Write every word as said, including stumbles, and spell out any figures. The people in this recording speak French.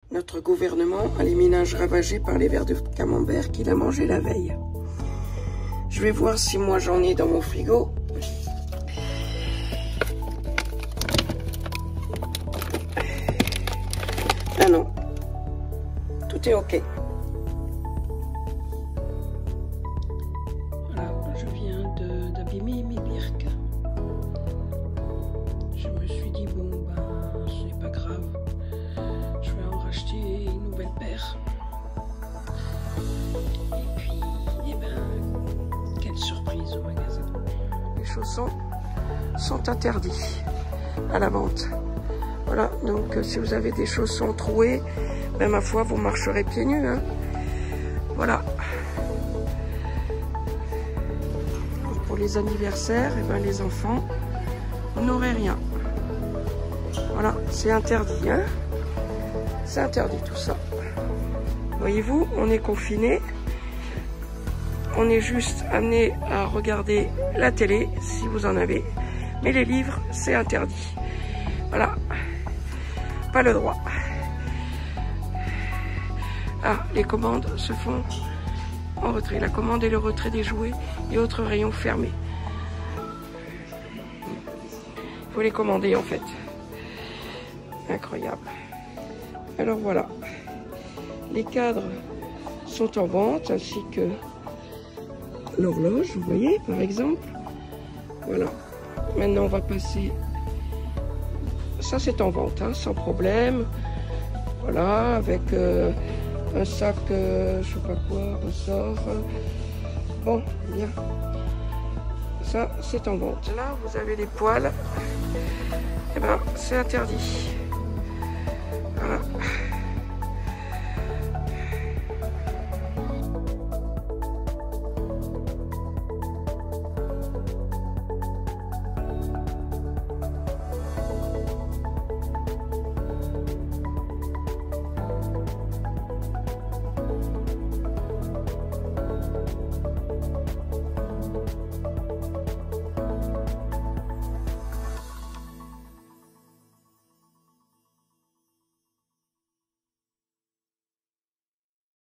Notre gouvernement a les ménages ravagés par les vers de camembert qu'il a mangé la veille. Je vais voir si moi j'en ai dans mon frigo. Ah non, tout est ok. Voilà, je viens d'abîmer mes birks. Je me suis dit, bon, ben, ce n'est pas grave. Je vais en racheter une nouvelle paire. Et puis, eh ben, quelle surprise au magasin. Les chaussons sont interdits à la vente. Voilà, donc euh, si vous avez des chaussons troués, ben, ma foi, vous marcherez pieds nus. Hein. Voilà. Donc, pour les anniversaires, eh ben, les enfants n'auraient rien. Voilà, c'est interdit. Hein. C'est interdit tout ça. Voyez-vous, on est confinés. On est juste amené à regarder la télé, si vous en avez. Mais les livres, c'est interdit. Voilà. Pas le droit. Ah, les commandes se font en retrait. La commande et le retrait des jouets et autres rayons fermés. Il faut les commander en fait. Incroyable. Alors voilà. Les cadres sont en vente ainsi que l'horloge, vous voyez par exemple. Voilà. Maintenant on va passer. Ça c'est en vente, hein, sans problème. Voilà, avec euh, un sac, euh, je sais pas quoi, ressort. Bon, bien. Ça c'est en vente. Là vous avez les poils. Eh ben c'est interdit. Voilà.